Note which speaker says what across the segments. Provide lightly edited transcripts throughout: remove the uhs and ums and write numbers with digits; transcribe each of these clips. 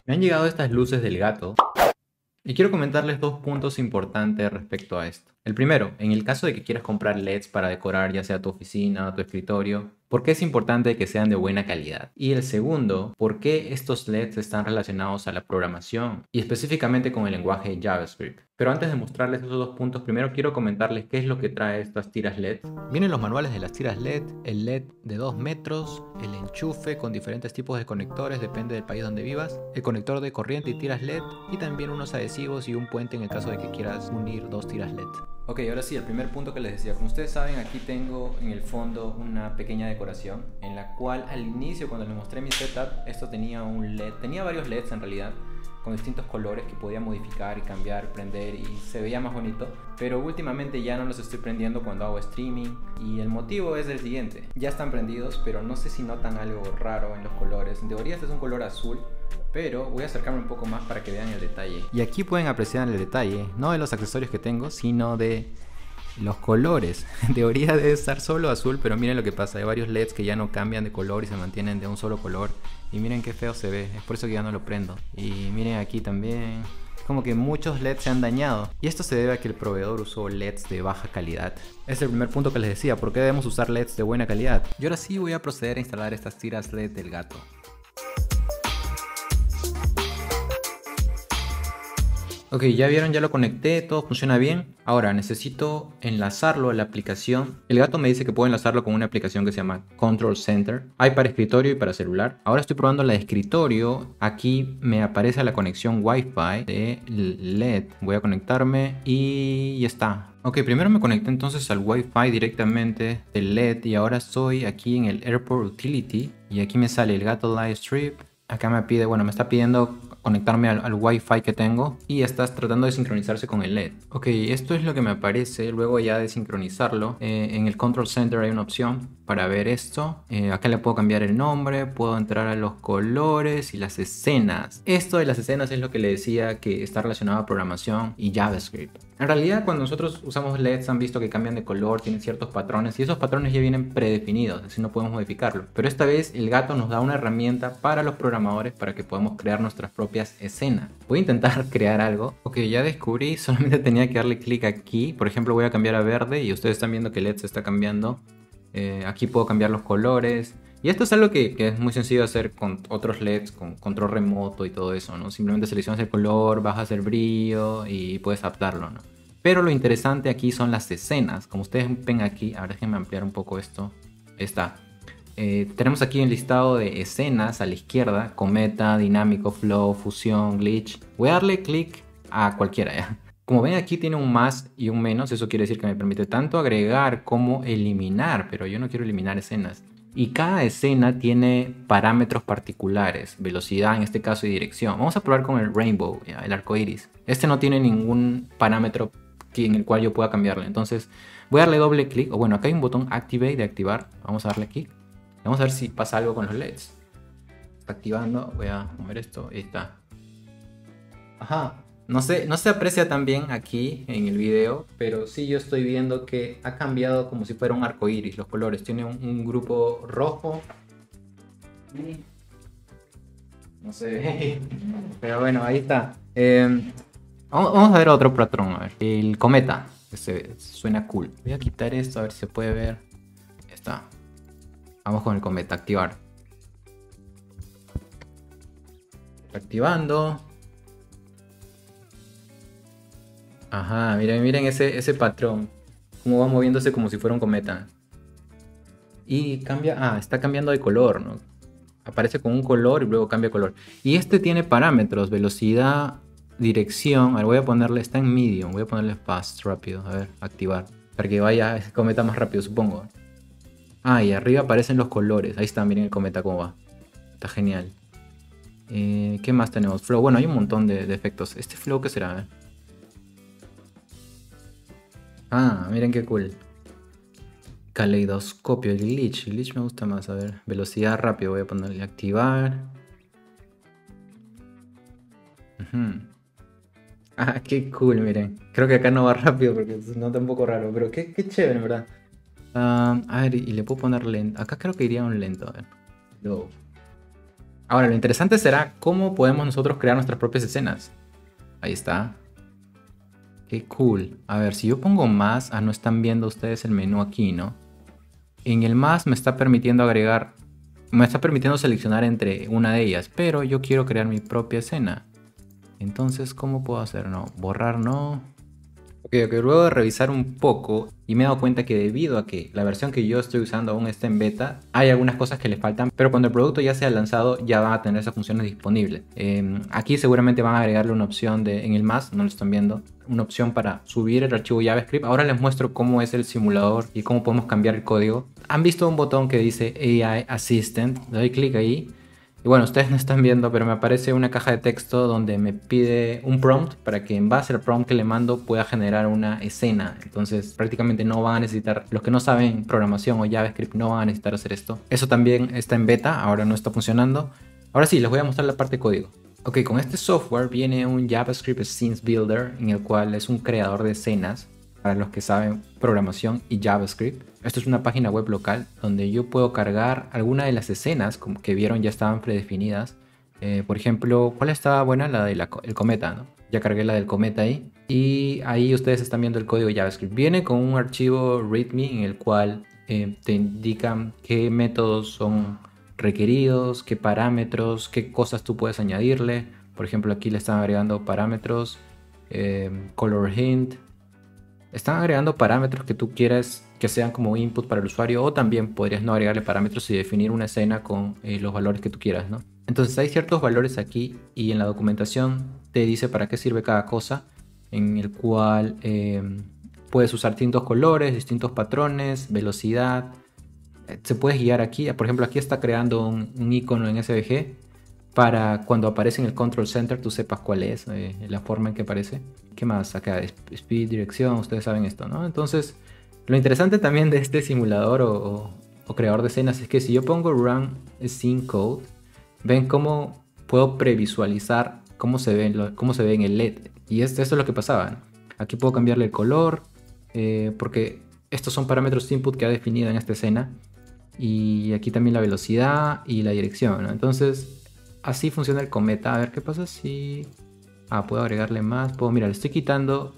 Speaker 1: Me han llegado estas luces del gato y quiero comentarles dos puntos importantes respecto a esto. El primero, en el caso de que quieras comprar LEDs para decorar ya sea tu oficina o tu escritorio, ¿por qué es importante que sean de buena calidad? Y el segundo, ¿por qué estos LEDs están relacionados a la programación y específicamente con el lenguaje JavaScript? Pero antes de mostrarles esos dos puntos, primero quiero comentarles qué es lo que trae estas tiras LED. Vienen los manuales de las tiras LED, el LED de 2 metros, el enchufe con diferentes tipos de conectores, depende del país donde vivas, el conector de corriente y tiras LED y también unos adhesivos y un puente en el caso de que quieras unir dos tiras LED. Ok, ahora sí, el primer punto que les decía. Como ustedes saben, aquí tengo en el fondo una pequeña decoración en la cual al inicio, cuando les mostré mi setup, esto tenía un LED, tenía varios LEDs en realidad, con distintos colores que podía modificar y cambiar, prender y se veía más bonito. Pero últimamente ya no los estoy prendiendo cuando hago streaming y el motivo es el siguiente. Ya están prendidos, pero no sé si notan algo raro en los colores. En teoría este es un color azul, pero voy a acercarme un poco más para que vean el detalle. Y aquí pueden apreciar el detalle, no de los accesorios que tengo, sino de los colores. En teoría debe estar solo azul, pero miren lo que pasa. Hay varios LEDs que ya no cambian de color y se mantienen de un solo color. Y miren qué feo se ve, es por eso que ya no lo prendo. Y miren aquí también, como que muchos LEDs se han dañado. Y esto se debe a que el proveedor usó LEDs de baja calidad. Es el primer punto que les decía, ¿por qué debemos usar LEDs de buena calidad? Y ahora sí voy a proceder a instalar estas tiras LED del gato. Ok, ya vieron, ya lo conecté, todo funciona bien. Ahora necesito enlazarlo a la aplicación. El gato me dice que puedo enlazarlo con una aplicación que se llama Control Center. Hay para escritorio y para celular. Ahora estoy probando la de escritorio. Aquí me aparece la conexión Wi-Fi de LED. Voy a conectarme y ya está. Ok, primero me conecté entonces al Wi-Fi directamente del LED y ahora estoy aquí en el Airport Utility y aquí me sale el gato Live Strip. Acá me pide, bueno, me está pidiendo conectarme al Wi-Fi que tengo y estás tratando de sincronizarse con el LED. Ok, esto es lo que me aparece luego ya de sincronizarlo. En el Control Center hay una opción para ver esto. Acá le puedo cambiar el nombre, puedo entrar a los colores y las escenas. Esto de las escenas es lo que le decía que está relacionado a programación y JavaScript. En realidad, cuando nosotros usamos LEDs han visto que cambian de color, tienen ciertos patrones y esos patrones ya vienen predefinidos, así no podemos modificarlo. Pero esta vez el gato nos da una herramienta para los programadores para que podamos crear nuestras propias escenas. Voy a intentar crear algo. Ok, ya descubrí, solamente tenía que darle clic aquí. Por ejemplo, voy a cambiar a verde y ustedes están viendo que el LED se está cambiando. Aquí puedo cambiar los colores. Y esto es algo que es muy sencillo de hacer con otros LEDs, con control remoto y todo eso, ¿no? Simplemente seleccionas el color, bajas el brillo y puedes adaptarlo, ¿no? Pero lo interesante aquí son las escenas. Como ustedes ven aquí, ahora déjenme ampliar un poco esto. Ahí está. Tenemos aquí el listado de escenas a la izquierda. Cometa, dinámico, flow, fusión, glitch. Voy a darle clic a cualquiera, ¿ya? Como ven aquí tiene un más y un menos. Eso quiere decir que me permite tanto agregar como eliminar. Pero yo no quiero eliminar escenas. Y cada escena tiene parámetros particulares, velocidad en este caso y dirección. Vamos a probar con el rainbow, ¿ya? El arco iris. Este no tiene ningún parámetro en el cual yo pueda cambiarle. Entonces voy a darle doble clic. O bueno, acá hay un botón activate de activar. Vamos a darle clic. Vamos a ver si pasa algo con los LEDs. Está activando. Voy a mover esto. Ahí está. Ajá. No se aprecia tan bien aquí en el video, pero sí yo estoy viendo que ha cambiado como si fuera un arco iris los colores. Tiene un grupo rojo. No se ve. Pero bueno, ahí está. Vamos a ver otro patrón. A ver. El cometa. Suena cool. Voy a quitar esto a ver si se puede ver. Ya está. Vamos con el cometa. Activar. Activando. Ajá, miren ese patrón. Cómo va moviéndose como si fuera un cometa. Y cambia, está cambiando de color, ¿no? Aparece con un color y luego cambia de color. Y este tiene parámetros, velocidad, dirección. A ver, voy a ponerle, está en medium, voy a ponerle fast, rápido. A ver, activar. Para que vaya ese cometa más rápido, supongo. Y arriba aparecen los colores. Ahí está, miren el cometa cómo va. Está genial. ¿Qué más tenemos? Flow, bueno, hay un montón de efectos. ¿Este flow qué será? A ver. Miren qué cool. Caleidoscopio, el glitch. El glitch me gusta más. A ver, velocidad rápido. Voy a ponerle activar. Qué cool, miren. Creo que acá no va rápido porque se nota un poco raro. Pero qué chévere, en verdad. A ver, y le puedo poner lento. Acá creo que iría un lento. A ver. Low. Ahora, lo interesante será cómo podemos nosotros crear nuestras propias escenas. Ahí está. Qué cool. A ver, si yo pongo más, no están viendo ustedes el menú aquí, ¿no? En el más me está permitiendo agregar, me está permitiendo seleccionar entre una de ellas, pero yo quiero crear mi propia escena. Entonces, ¿cómo puedo hacer? No, borrar no. Ok, luego de revisar un poco y me he dado cuenta que debido a que la versión que yo estoy usando aún está en beta, hay algunas cosas que le faltan, pero cuando el producto ya sea lanzado ya van a tener esas funciones disponibles. Aquí seguramente van a agregarle una opción en el más, no lo están viendo, una opción para subir el archivo JavaScript. Ahora les muestro cómo es el simulador y cómo podemos cambiar el código. Han visto un botón que dice AI Assistant, le doy clic ahí. Y bueno, ustedes no están viendo, pero me aparece una caja de texto donde me pide un prompt para que en base al prompt que le mando pueda generar una escena. Entonces prácticamente no van a necesitar, los que no saben programación o JavaScript no van a necesitar hacer esto. Eso también está en beta, ahora no está funcionando. Ahora sí, les voy a mostrar la parte de código. Ok, con este software viene un JavaScript Scenes Builder, en el cual es un creador de escenas para los que saben programación y JavaScript. Esto es una página web local donde yo puedo cargar alguna de las escenas como que vieron ya estaban predefinidas. Por ejemplo, ¿cuál estaba buena? La del cometa, ¿no? Ya cargué la del cometa ahí. Y ahí ustedes están viendo el código JavaScript. Viene con un archivo README en el cual te indican qué métodos son requeridos, qué parámetros, qué cosas tú puedes añadirle. Por ejemplo, aquí le están agregando parámetros, color hint. Están agregando parámetros que tú quieras que sean como input para el usuario, o también podrías no agregarle parámetros y definir una escena con los valores que tú quieras, ¿no? Entonces hay ciertos valores aquí y en la documentación te dice para qué sirve cada cosa, en el cual puedes usar distintos colores, distintos patrones, velocidad. Se puede guiar aquí, por ejemplo aquí está creando un icono en SVG para cuando aparece en el control center tú sepas cuál es, la forma en que aparece. ¿Qué más? Acá, speed, dirección, ustedes saben esto, ¿no? Entonces, lo interesante también de este simulador o creador de escenas es que si yo pongo run scene code, ven cómo puedo previsualizar cómo se ve en el LED. Y esto es lo que pasaba, ¿no? Aquí puedo cambiarle el color, porque estos son parámetros input que ha definido en esta escena. Y aquí también la velocidad y la dirección, ¿no? Entonces, así funciona el cometa. A ver qué pasa si... puedo agregarle más. Mira, le estoy quitando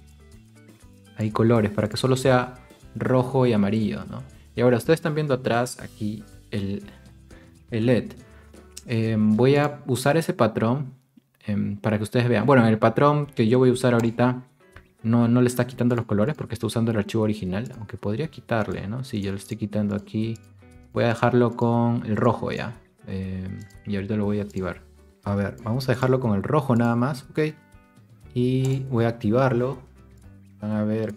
Speaker 1: ahí colores para que solo sea rojo y amarillo, ¿no? Y ahora ustedes están viendo atrás aquí el LED. Voy a usar ese patrón para que ustedes vean. Bueno, el patrón que yo voy a usar ahorita no le está quitando los colores porque está usando el archivo original. Aunque podría quitarle, ¿no? Si yo lo estoy quitando aquí, voy a dejarlo con el rojo ya. Y ahorita lo voy a activar. A ver, vamos a dejarlo con el rojo nada más, ok. Y voy a activarlo. Van a ver.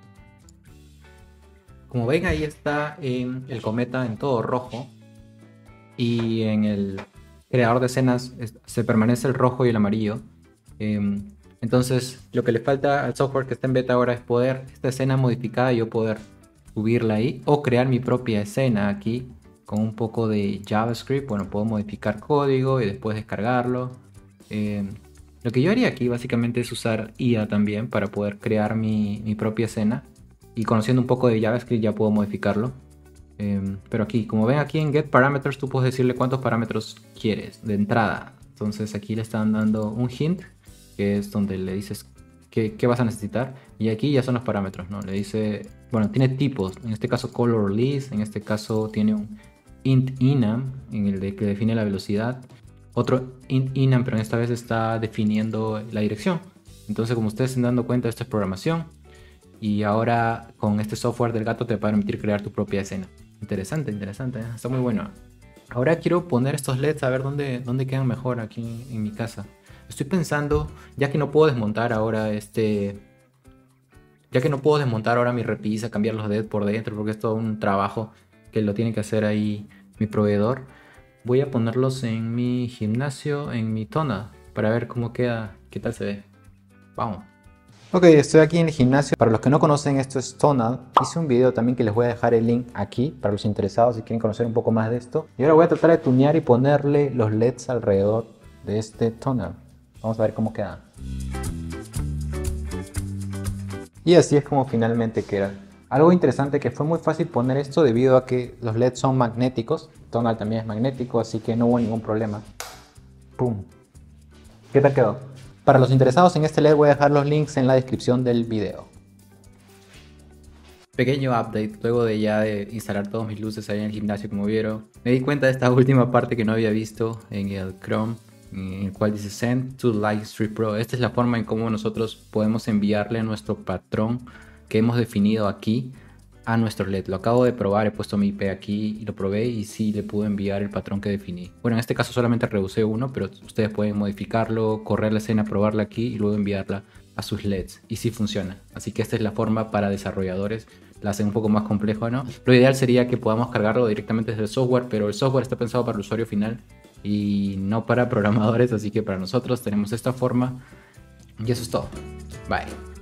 Speaker 1: Como ven, ahí está el cometa en todo rojo. Y en el creador de escenas se permanece el rojo y el amarillo. Entonces, lo que le falta al software que está en beta ahora es poder, esta escena modificada, yo poder subirla ahí. O crear mi propia escena aquí. Con un poco de JavaScript, bueno, puedo modificar código y después descargarlo. Lo que yo haría aquí básicamente es usar IA también para poder crear mi propia escena. Y conociendo un poco de JavaScript ya puedo modificarlo. Pero aquí, como ven aquí en Get Parameters, tú puedes decirle cuántos parámetros quieres de entrada. Entonces aquí le están dando un hint, que es donde le dices qué vas a necesitar. Y aquí ya son los parámetros, ¿no? Le dice, bueno, tiene tipos. En este caso color list, en este caso tiene un int enum, en el que define la velocidad. Otro int enum, pero esta vez está definiendo la dirección. Entonces, como ustedes se están dando cuenta, esto es programación. Y ahora con este software del gato te va a permitir crear tu propia escena. Interesante, interesante, ¿eh? Está muy bueno. Ahora quiero poner estos LEDs a ver dónde quedan mejor aquí en mi casa. Estoy pensando, ya que no puedo desmontar ahora mi repisa, cambiar los LEDs por dentro, porque es todo un trabajo que lo tiene que hacer ahí mi proveedor. Voy a ponerlos en mi gimnasio, en mi Tonal, para ver cómo queda, qué tal se ve. Vamos. Ok, estoy aquí en el gimnasio. Para los que no conocen, esto es Tonal. Hice un video también que les voy a dejar el link aquí para los interesados si quieren conocer un poco más de esto. Y ahora voy a tratar de tunear y ponerle los LEDs alrededor de este Tonal. Vamos a ver cómo queda. Y así es como finalmente queda. Algo interesante que fue muy fácil poner esto debido a que los LEDs son magnéticos. tonal también es magnético, así que no hubo ningún problema. ¡Pum! ¿Qué tal quedó? Para los interesados en este LED voy a dejar los links en la descripción del video. Pequeño update, luego de ya de instalar todas mis luces ahí en el gimnasio como vieron, me di cuenta de esta última parte que no había visto en el Chrome, en el cual dice Send to Lightstrip Pro. Esta es la forma en cómo nosotros podemos enviarle nuestro patrón que hemos definido aquí a nuestro LED. Lo acabo de probar, he puesto mi IP aquí y lo probé y sí le pude enviar el patrón que definí. Bueno, en este caso solamente rehusé uno, pero ustedes pueden modificarlo, correr la escena, probarla aquí y luego enviarla a sus LEDs y sí funciona. Así que esta es la forma para desarrolladores, la hacen un poco más complejo, ¿no? Lo ideal sería que podamos cargarlo directamente desde el software, pero el software está pensado para el usuario final y no para programadores, así que para nosotros tenemos esta forma y eso es todo. Bye.